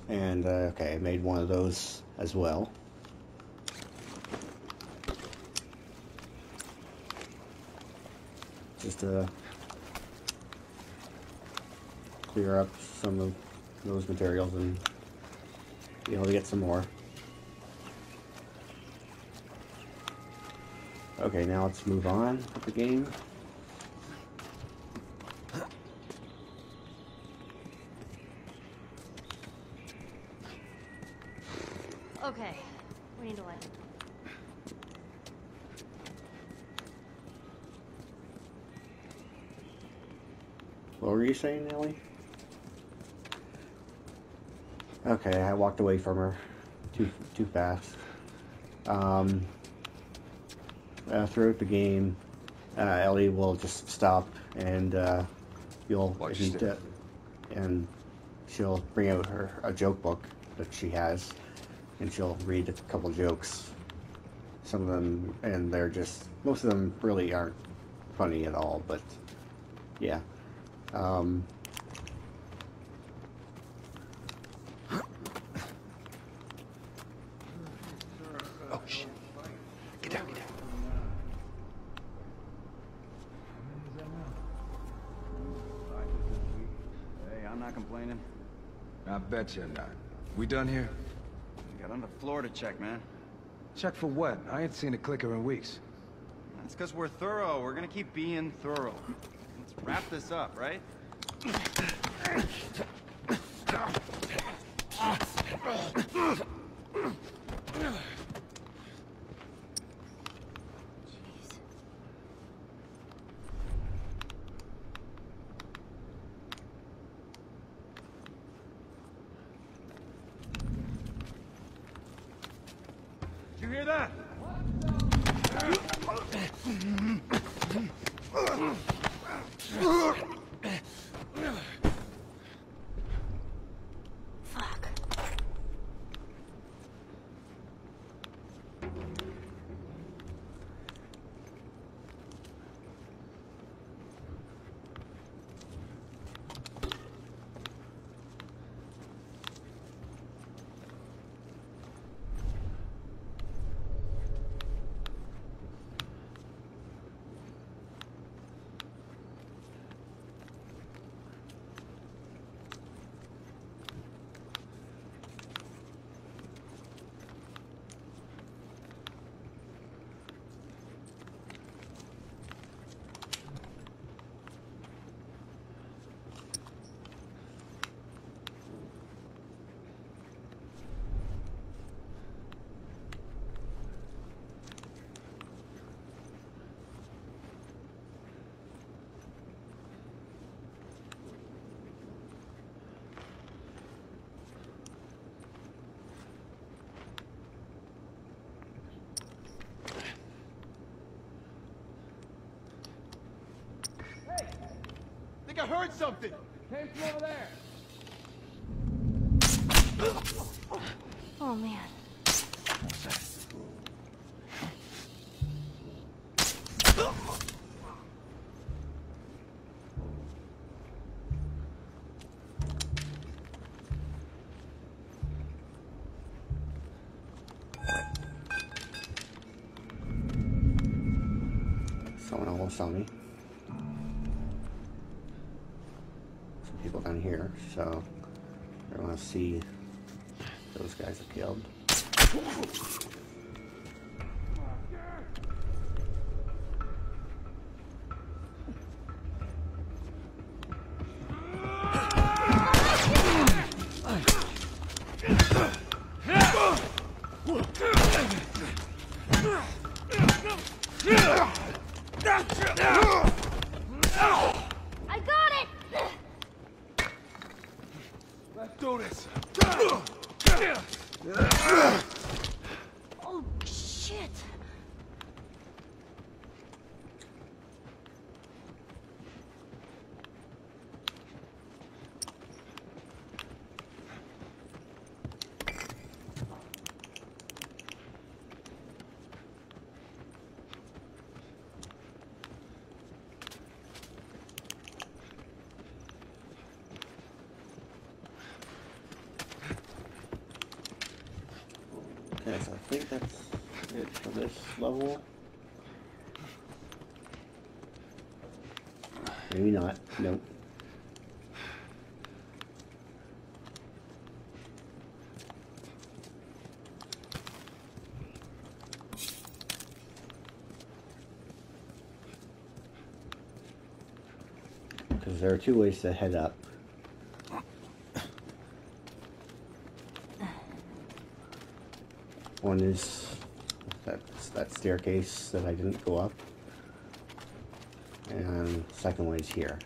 And okay, I made one of those as well. Just to clear up some of those materials and be able to get some more. Okay, now let's move on with the game. Okay, we need to land. What were you saying, Ellie? Okay, I walked away from her too fast. Throughout the game, Ellie will just stop and and she'll bring out a joke book that she has, and she'll read a couple jokes. Some of them, and most of them really aren't funny at all, but yeah. Oh shit. Get down, get down. Hey, I'm not complaining. I bet you're not. We done here? Got on the floor to check, man. Check for what? I ain't seen a clicker in weeks. That's because we're thorough. We're gonna keep being thorough. Let's wrap this up, right? Did you hear that? Fuck. I heard something! Came from over there! Oh, man. Someone almost saw me. Some people down here, so I want to see those guys are killed. I got it! Let's do this. Oh, shit. Yes, I think that's it for this level. Maybe not. Nope. Because there are two ways to head up. One is that staircase that I didn't go up, and the second one is here.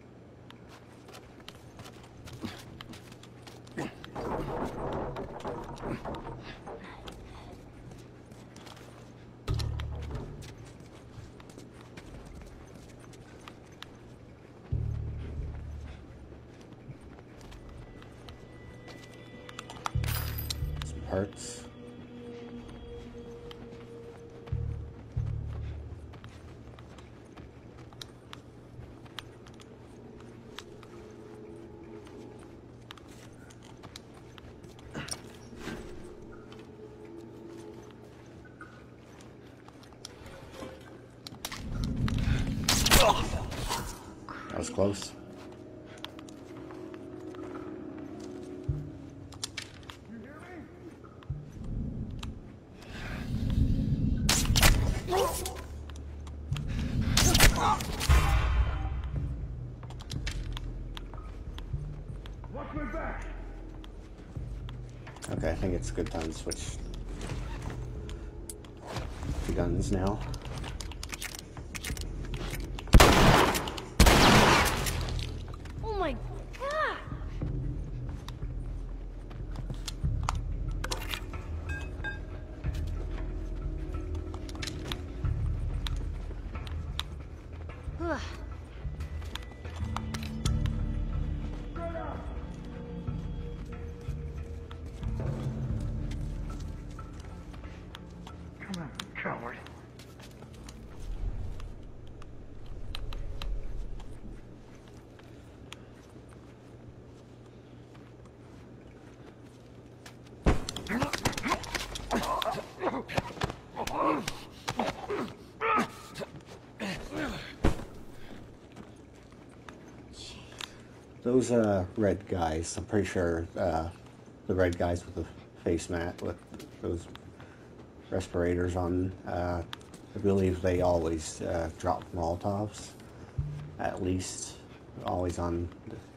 Some parts. That was close. Okay, I think it's a good time to switch to guns now. Oh my god! Ugh. Come on, coward. Those red guys, I'm pretty sure the red guys with the face mat with those respirators on, I believe they always drop Molotovs, at least always on,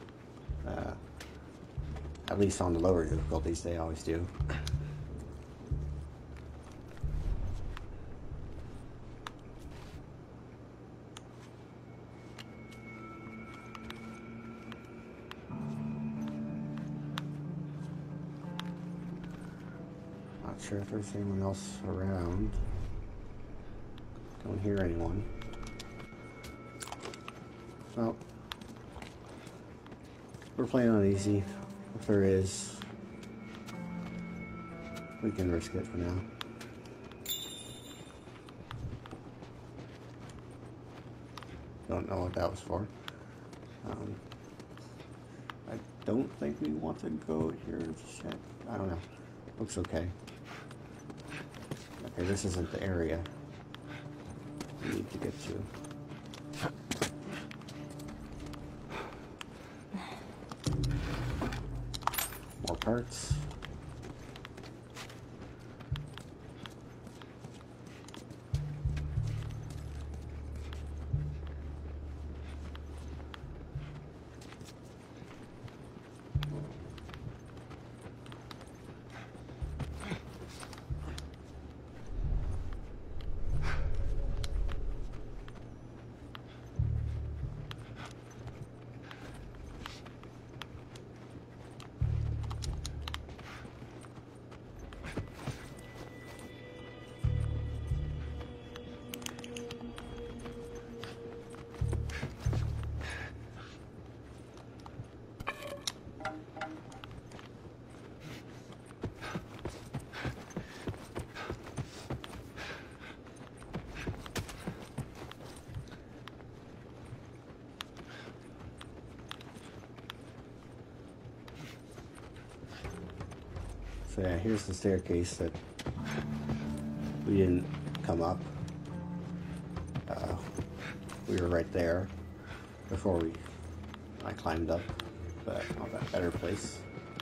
at least on the lower difficulties they always do. Not sure if there's anyone else around. Don't hear anyone. Well, we're playing on easy. If there is, we can risk it for now. Don't know what that was for. I don't think we want to go here just yet. I don't know. Looks okay. Okay, this isn't the area we need to get to. More parts. So yeah, here's the staircase that we didn't come up. We were right there before I climbed up, but on that better place.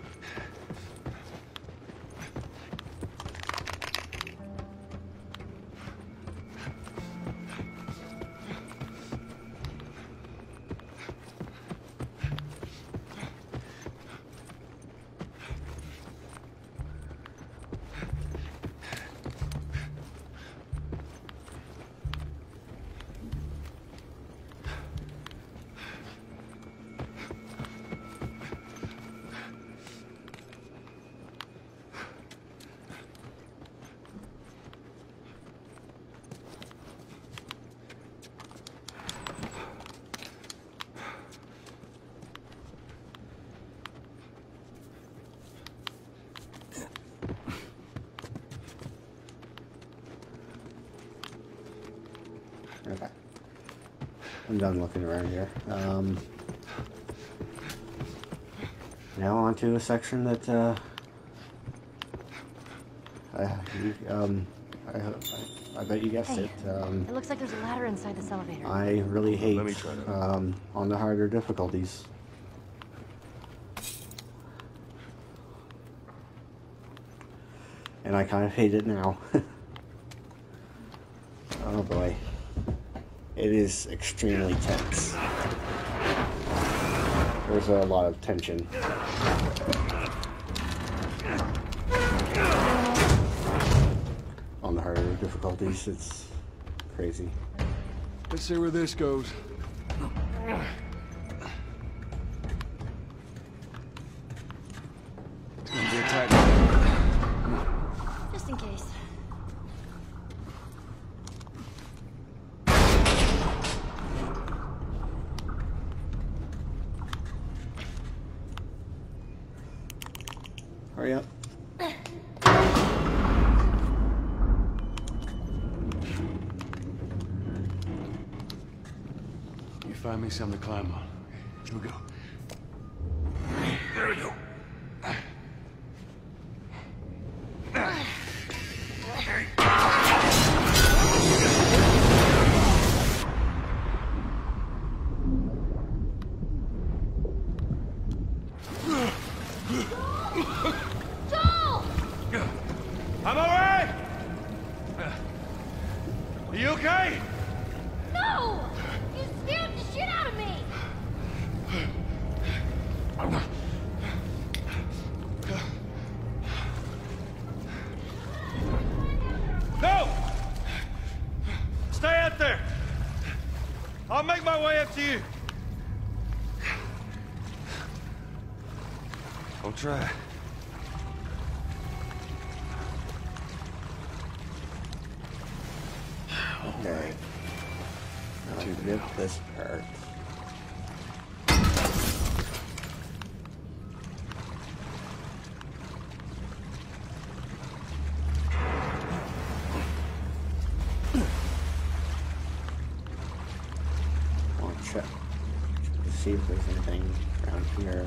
Okay. I'm done looking around here. Now on to a section that I bet you guessed Hey, it. it looks like there's a ladder inside this elevator. I really hate Let me try to- on the harder difficulties. And I kind of hate it now. Oh boy. It is extremely tense. There's a lot of tension. On the harder difficulties, it's crazy. Let's see where this goes. It's gonna be a tight one. Just in case. Hurry up. You find me something to climb on. Here we go. There we go. Joel! I'm alright! Are you okay? No! You scared the shit out of me! No! Stay out there! I'll make my way up to you. I'll try. Okay. Now to get this part. I'll check to see if there's anything around here.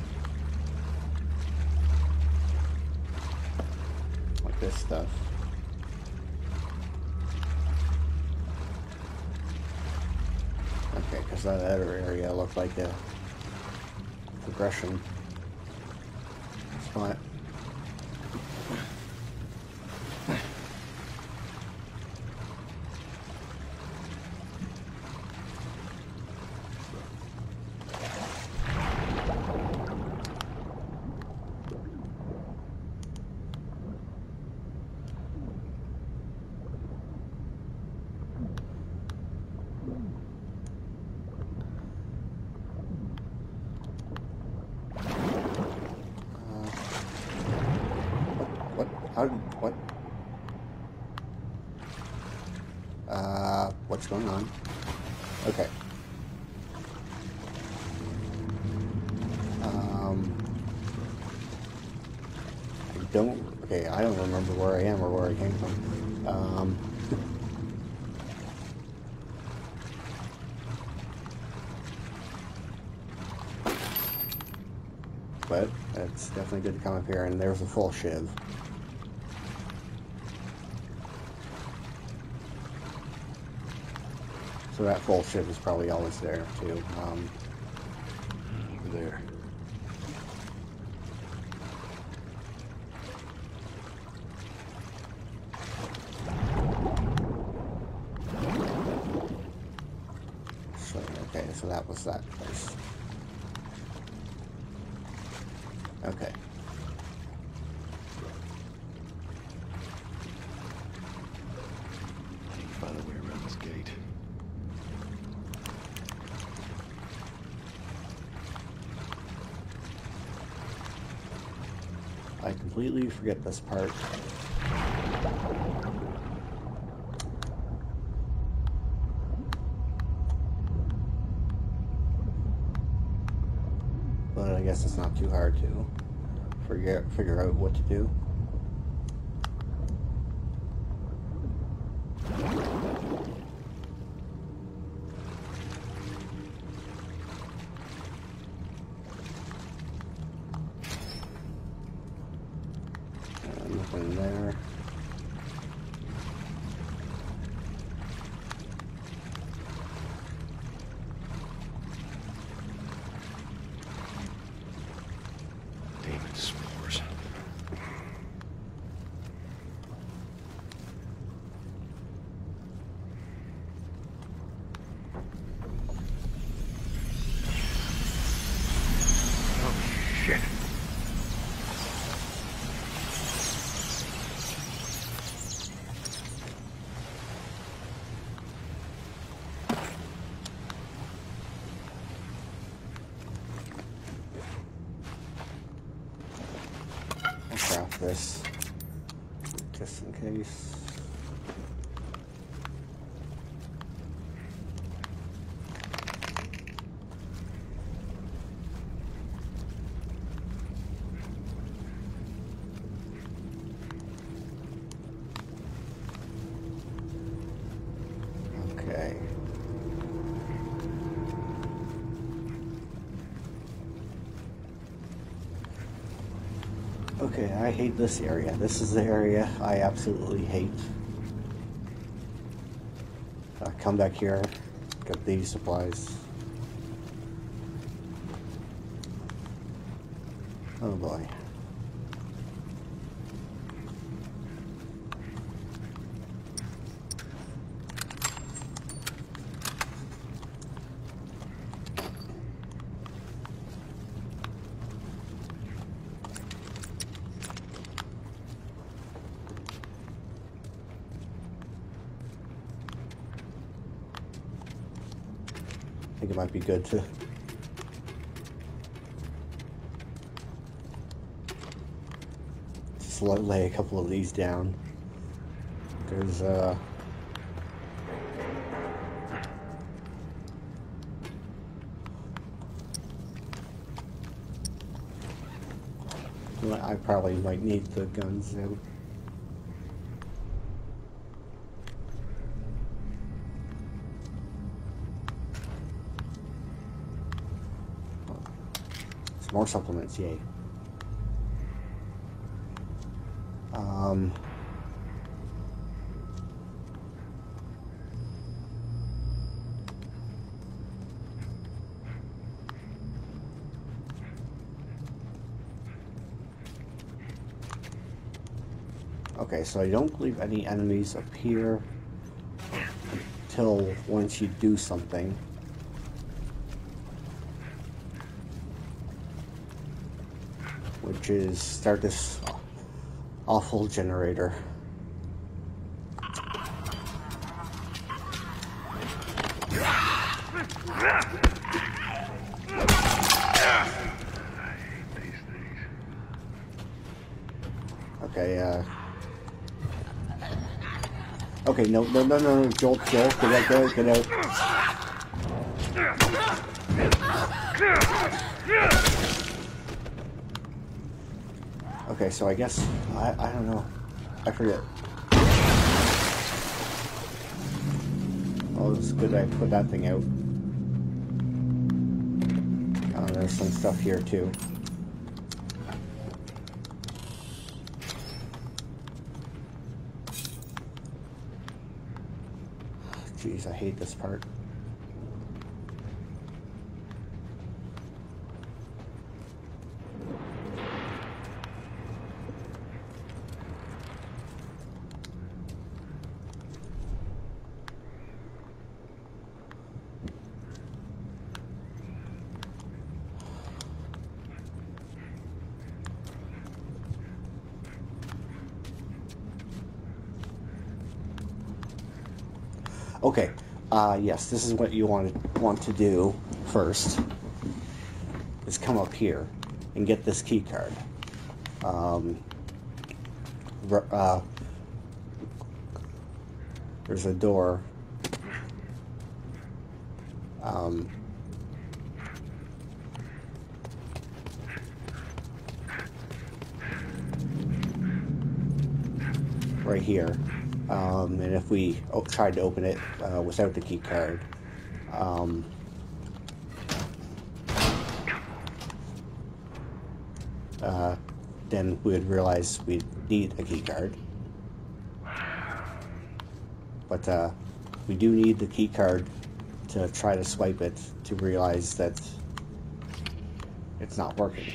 Like this stuff. Okay, because that other area looked like a progression spot. What? What's going on? Okay. I don't remember where I am or where I came from. But it's definitely good to come up here, and there's a full shiv. So that full ship is probably always there too. Over there. So, okay, so that was that place. Okay. I need to find a way around this gate. I completely forget this part. But I guess it's not too hard to figure out what to do. Nothing there. Demon spores. Oh, shit. I'll craft this just in case. Okay. Okay, I hate this area. This is the area I absolutely hate. Come back here, get these supplies. Oh boy. I think it might be good to just lay a couple of these down. There's I probably might need the guns out. More supplements, yay. Okay, so I don't believe any enemies appear until once you do something. Which is start this awful generator. Okay, okay, no, Jolt, get out, get out. Okay, so I guess, I don't know, I forget. Oh, it's good I put that thing out. Oh, there's some stuff here too. Jeez, I hate this part. Okay. Yes, this is what you want to do first. Is come up here and get this key card. There's a door. Right here. And if we tried to open it without the key card, then we would realize we'd need a key card. But we do need the key card to try to swipe it to realize that it's not working.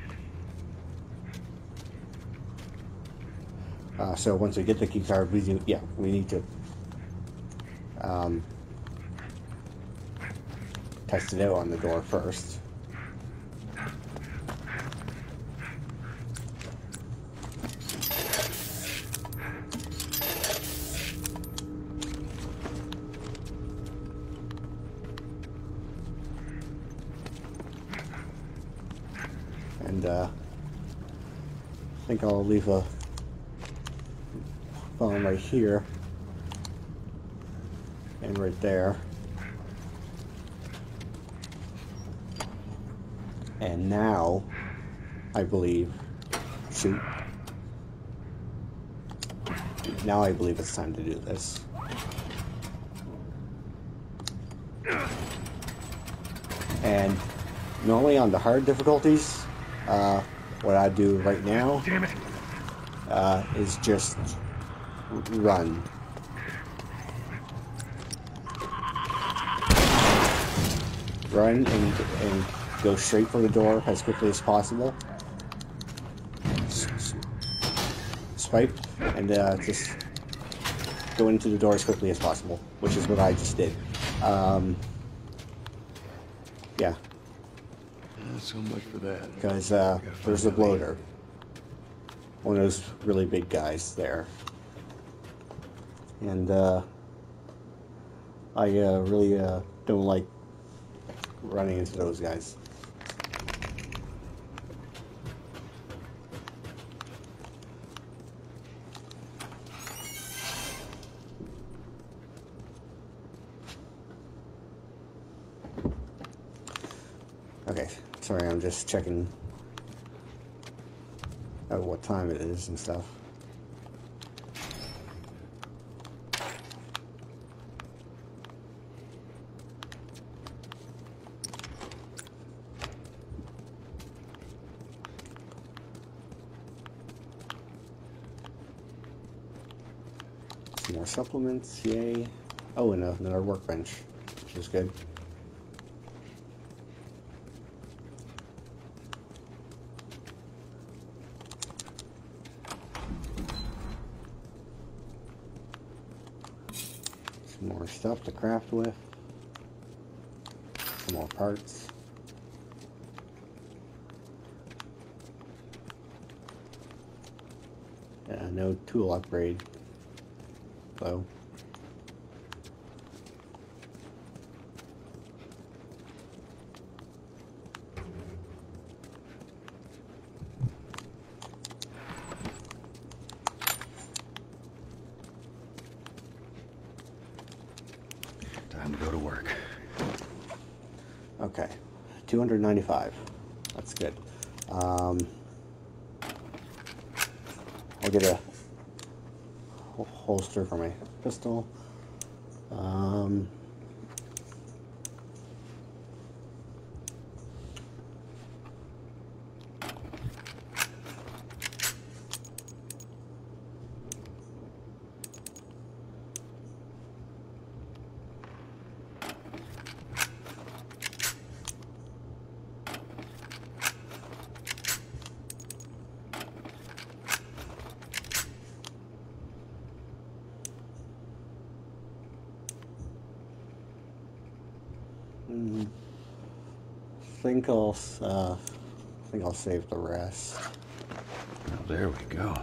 So once we get the key card, we need to test it out on the door first. And I think I'll leave a phone right here and right there. And now, I believe, shoot. Now I believe it's time to do this. And normally on the hard difficulties, what I do right now is just run. Run and go straight for the door as quickly as possible. Swipe and just go into the door as quickly as possible, which is what I just did. Yeah. Not so much for that. Because there's a bloater. One of those really big guys there. And I really don't like running into those guys. Okay, sorry, I'm just checking out what time it is and stuff. Some more supplements, yay. Oh, and another workbench, which is good. Some more stuff to craft with. Some more parts. No tool upgrade, though. Time to go to work. Okay, 295. That's good. I'll get a holster for my pistol. I think I'll save the rest. Well, there we go.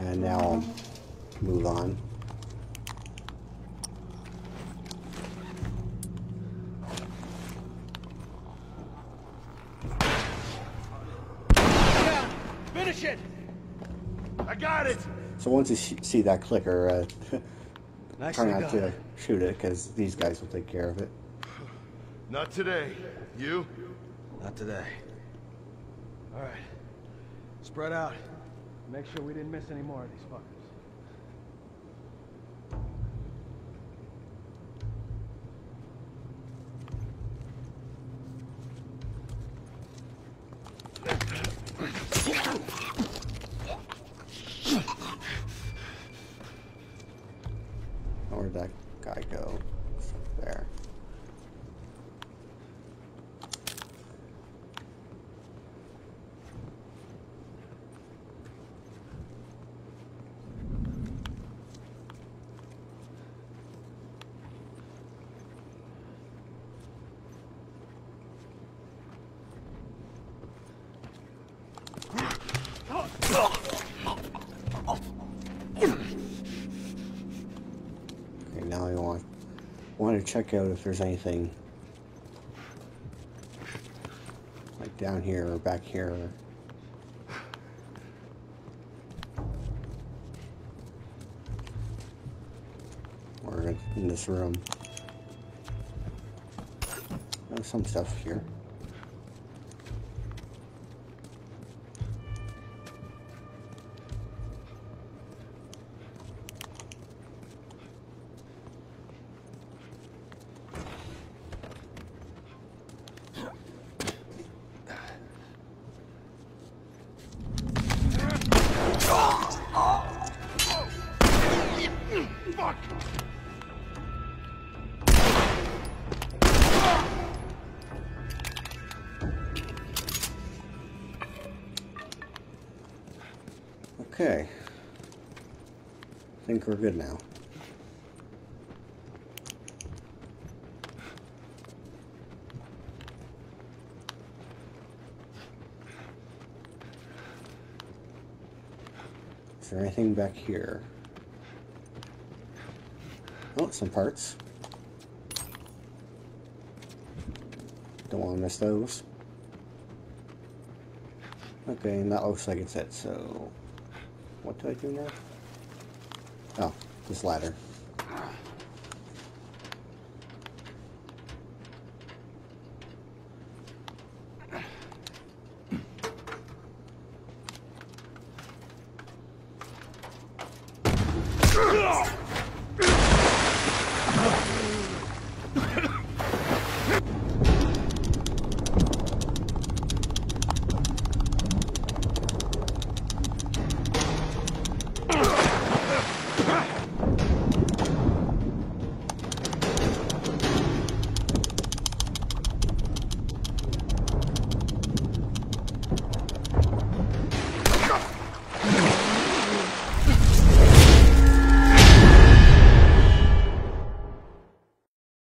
And now I'll move on. Finish it! I got it! So once you see that clicker, Nicely try not to done. shoot it, because these guys will take care of it. Not today. You? Not today. All right. Spread out. Make sure we didn't miss any more of these fuckers. Where'd that guy go? There. Okay, now I want to check out if there's anything like down here or back here. Or in this room. There's some stuff here. Fuck! Okay. I think we're good now. Is there anything back here? Oh, some parts. Don't want to miss those. Okay, and that looks like it's it, so... What do I do now? Oh, this ladder.